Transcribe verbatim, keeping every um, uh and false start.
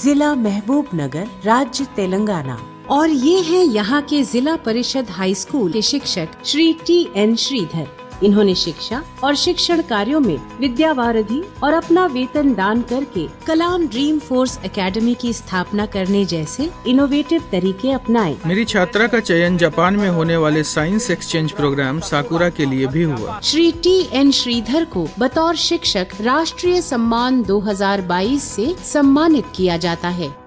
जिला महबूब नगर, राज्य तेलंगाना। और ये हैं यहाँ के जिला परिषद हाई स्कूल के शिक्षक श्री टी एन श्रीधर। इन्होंने शिक्षा और शिक्षण कार्यों में विद्यावारिधि और अपना वेतन दान करके कलाम ड्रीम फोर्स एकेडमी की स्थापना करने जैसे इनोवेटिव तरीके अपनाए। मेरी छात्रा का चयन जापान में होने वाले साइंस एक्सचेंज प्रोग्राम साकुरा के लिए भी हुआ। श्री टी एन श्रीधर को बतौर शिक्षक राष्ट्रीय सम्मान दो हज़ार बाईस से सम्मानित किया जाता है।